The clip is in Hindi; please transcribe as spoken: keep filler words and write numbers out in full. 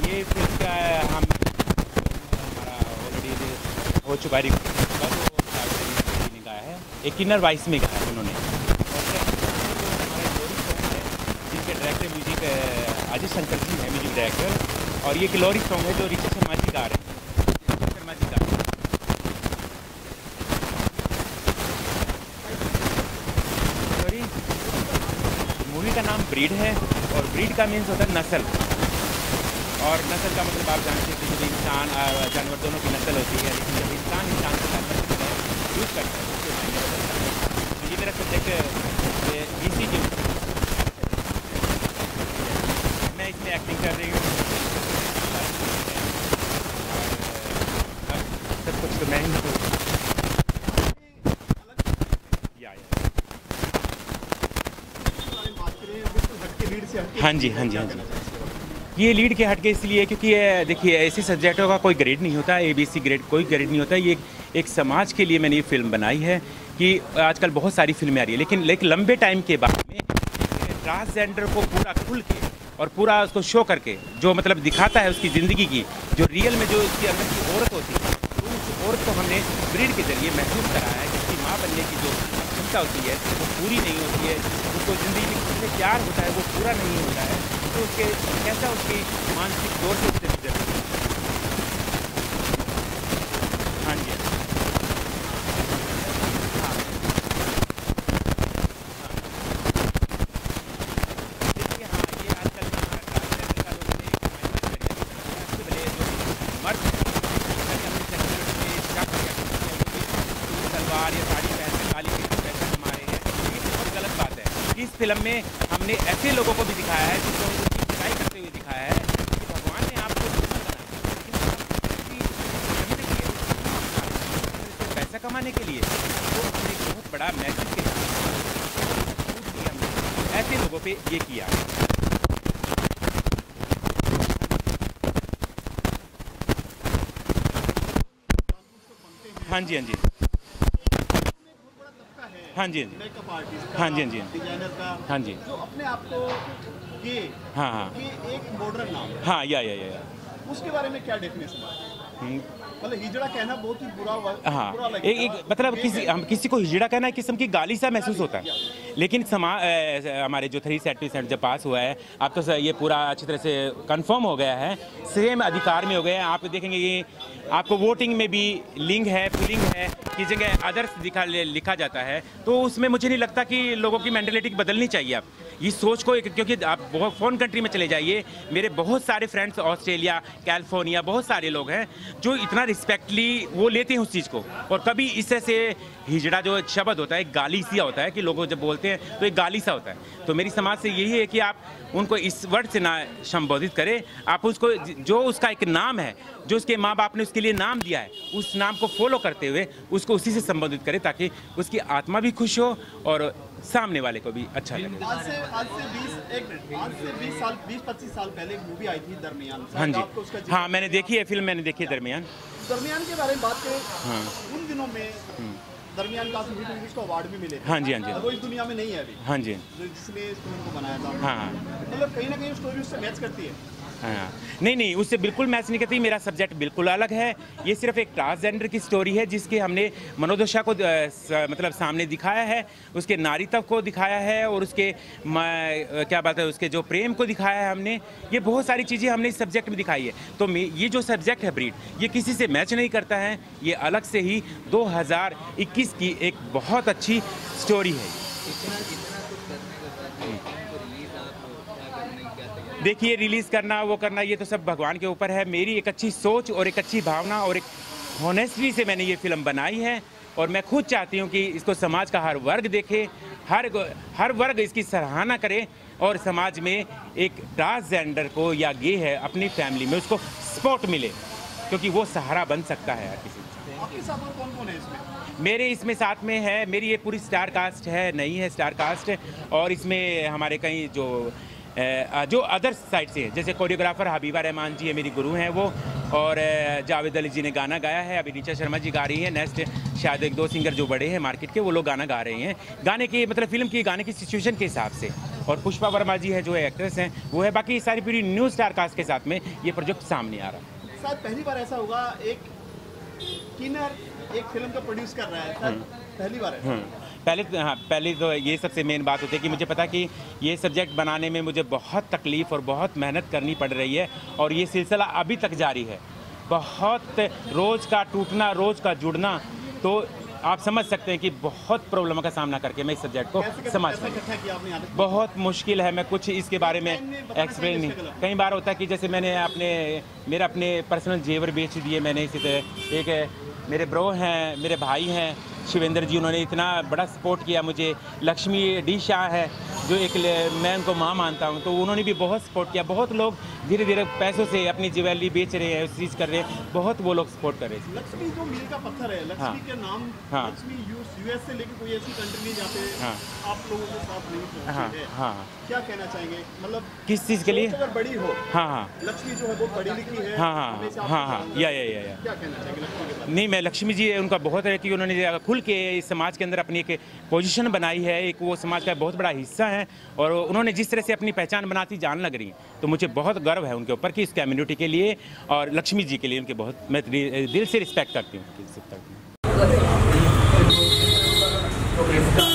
ये फिल्म का हम हमारा ऑलरेडी हो चुका है, ने गाया है, एक किन्नर वॉइस में गाया है उन्होंने। जिसके डायरेक्टर म्यूजिक अजय शंकर जी है, म्यूजिक डायरेक्टर, और ये किलोरी सॉन्ग है जो ऋषि शर्मा जी गा रहे हैं, शर्मा जी गा रहे हैं। सॉरी, मूवी का नाम ब्रीड है, और ब्रीड का मीन्स होता है नस्ल, और नस्ल का मतलब आप जानते हैं कि जब इंसान और जानवर दोनों की नस्ल होती है, लेकिन जब इंसान इंसान के साथ यूज़ करता है तो ये मेरा सब्जेक्ट इसी के मैं इसमें एक्टिंग कर रही हूँ, सब कुछ तो मैं ही हूँ। हाँ जी हाँ जी हाँ जी ये लीड के हटके इसलिए क्योंकि देखिए ऐसे सब्जेक्टों का कोई ग्रेड नहीं होता, ए बी सी ग्रेड कोई ग्रेड नहीं होता। ये एक समाज के लिए मैंने ये फिल्म बनाई है कि आजकल बहुत सारी फिल्में आ रही है, लेकिन लेकिन लंबे टाइम के बाद में ट्रांसजेंडर को पूरा खुल के और पूरा उसको शो करके जो मतलब दिखाता है उसकी ज़िंदगी की, जो रियल में जो उसके अंदर की औरत होती है, तो उस औरत को हमने ब्रीड के जरिए महसूस कराया है कि उसकी माँ बनने की जो क्षमता होती है वो पूरी नहीं होती है, उसको ज़िंदगी में किससे प्यार होता है वो पूरा नहीं होता है, तो उसके कैसा उसकी मानसिक तौर से उससे गुजरती है। हाँ जी हाँ देखिए हाँ ये आजकल ट्रांसजेंडर का मर्द सलवार या साड़ी पहनकर काली पैसा कमा रहे हैं, ये बहुत गलत बात है। इस फिल्म में हमने ऐसे लोगों को भी दिखाया है जिनको उनकी बुराई करते हुए दिखाया है कि भगवान ने आपको पैसा कमाने के लिए, तो हमने एक बहुत बड़ा मैसेज के हमने ऐसे लोगों पे ये किया। हाँ जी हाँ जी हाँ जी हाँ जी हाँ जी हाँ जी जो अपने आप को ये हाँ हाँ ये एक मॉडर्न नाम है, हाँ या या या उसके बारे में क्या डेफिनेशन है? मतलब हिजड़ा कहना बहुत ही बुरा हाँ बुरा एक, एक मतलब किसी हम किसी को हिजड़ा कहना एक किस्म की गाली सा महसूस होता है, लेकिन समा हमारे जो थ्री सेट सेट जब पास हुआ है अब तो ये पूरा अच्छी तरह से कंफर्म हो गया है, सेम अधिकार में हो गए हैं। आप देखेंगे ये आपको वोटिंग में भी लिंग है, पुलिंग है, की जगह अदर्स दिखा लिखा जाता है, तो उसमें मुझे नहीं लगता कि लोगों की मेंटलिटी बदलनी चाहिए। आप इस सोच को, क्योंकि आप बहुत फॉरेन कंट्री में चले जाइए, मेरे बहुत सारे फ्रेंड्स ऑस्ट्रेलिया, कैलिफोर्निया, बहुत सारे लोग हैं जो इतना रिस्पेक्टली वो लेते हैं उस चीज़ को, और कभी इससे से हिजड़ा जो एक शब्द होता है गाली सा होता है कि लोग जब बोलते हैं तो एक गाली सा होता है। तो मेरी समाज से यही है कि आप उनको इस वर्ड से ना संबोधित करें, आप उसको जो उसका एक नाम है, जो उसके माँ बाप ने उसके लिए नाम दिया है, उस नाम को फॉलो करते हुए उसको उसी से संबोधित करें ताकि उसकी आत्मा भी खुश हो और सामने वाले को भी अच्छा लगे। आज से आज से बीस एक मिनट आज से बीस साल बीस पच्चीस साल पहले एक मूवी आई थी दरमियान। हाँ जी हाँ मैंने देखी है फिल्म, मैंने देखी है दरमियान। दरमियान के बारे में बात करें, हाँ उन दिनों में दरमियान का उसको अवार्ड भी मिले थे। हाँ जी हाँ जी वो इस दुनिया में नहीं है अभी। हाँ जी जिसने इस फिल्म को बनाया था। हाँ मतलब कहीं ना कहीं स्टोरी उससे मैच करती है। हाँ नहीं नहीं उससे बिल्कुल मैच नहीं करती। मेरा सब्जेक्ट बिल्कुल अलग है। ये सिर्फ एक ट्रांसजेंडर की स्टोरी है जिसके हमने मनोदशा को मतलब सामने दिखाया है, उसके नारीत्व को दिखाया है और उसके क्या बात है उसके जो प्रेम को दिखाया है हमने। ये बहुत सारी चीज़ें हमने इस सब्जेक्ट में दिखाई है। तो ये जो सब्जेक्ट है ब्रीड, ये किसी से मैच नहीं करता है। ये अलग से ही दो हज़ार इक्कीस की एक बहुत अच्छी स्टोरी है। देखिए रिलीज़ करना वो करना ये तो सब भगवान के ऊपर है। मेरी एक अच्छी सोच और एक अच्छी भावना और एक हॉनेस्टी से मैंने ये फिल्म बनाई है और मैं खुद चाहती हूँ कि इसको समाज का हर वर्ग देखे, हर हर वर्ग इसकी सराहना करे और समाज में एक ट्रांसजेंडर को या गे है अपनी फैमिली में उसको सपोर्ट मिले, क्योंकि वो सहारा बन सकता है हर किसी। आपके साथ और कौन कौन है इसमें? मेरे इसमें साथ में है, मेरी ये पूरी स्टार कास्ट है, नहीं है स्टार कास्ट, और इसमें हमारे कई जो जो अदर साइड से जैसे कोरियोग्राफर हबीबा रहमान जी है, मेरी गुरु हैं वो, और जावेद अली जी ने गाना गाया है, अभी ऋचा शर्मा जी गा रही हैं। नेक्स्ट शायद एक दो सिंगर जो बड़े हैं मार्केट के वो लोग गाना गा रहे हैं। गाने की मतलब फिल्म की गाने की सिचुएशन के हिसाब से और पुष्पा वर्मा जी है जो एक्ट्रेस हैं वो है, बाकी सारी पूरी न्यू स्टार कास्ट के साथ में ये प्रोजेक्ट सामने आ रहा है। शायद पहली बार ऐसा होगा एक किन्नर एक फिल्म का प्रोड्यूस कर रहा है, शायद पहली बार है। पहले तो हाँ पहले तो ये सबसे मेन बात होती है कि मुझे पता कि ये सब्जेक्ट बनाने में मुझे बहुत तकलीफ़ और बहुत मेहनत करनी पड़ रही है और ये सिलसिला अभी तक जारी है। बहुत रोज़ का टूटना, रोज़ का जुड़ना, तो आप समझ सकते हैं कि बहुत प्रॉब्लम का सामना करके मैं इस सब्जेक्ट को समझ बहुत मुश्किल है। मैं कुछ इसके बारे में एक्सप्लेन नहीं, कई बार होता है कि जैसे मैंने अपने मेरे अपने पर्सनल जेवर बेच दिए मैंने। इसी तरह एक मेरे ब्रो हैं, मेरे भाई हैं शिवेंद्र जी, उन्होंने इतना बड़ा सपोर्ट किया मुझे। लक्ष्मी डी शाह है जो एक मैं उनको माँ मानता हूँ, तो उन्होंने भी बहुत सपोर्ट किया। बहुत लोग धीरे धीरे पैसों से अपनी ज्वेलरी बेच रहे हैं, चीज़ कर रहे हैं, बहुत वो लोग सपोर्ट कर रहे हैं। लक्ष्मी जो मील का पत्थर है, लक्ष्मी हाँ, के नाम हाँ, लक्ष्मी यूएस से लेकर कोई ऐसी कंट्री नहीं जाते हाँ, आप लोगों के साथ नहीं पहुंचे हाँ, हैं। हाँ, क्या कहना चाहेंगे, मतलब किस चीज़ के लिए? अगर बड़ी हो, हाँ हाँ लक्ष्मी जो है बहुत पढ़ी लिखी है। हाँ हाँ हाँ हाँ या या या या क्या कहना चाहेंगे लक्ष्मी के बारे में? नहीं, मैं लक्ष्मी जी उनका बहुत है कि उन्होंने खुल के इस समाज के अंदर अपनी एक पोजीशन बनाई है, एक वो समाज का बहुत बड़ा हिस्सा है और उन्होंने जिस तरह से अपनी पहचान बनाती जान लग रही, तो मुझे बहुत गर्व है उनके ऊपर कि इस कम्युनिटी के लिए और लक्ष्मी जी के लिए उनके बहुत मैं दिल से रिस्पेक्ट करती हूँ।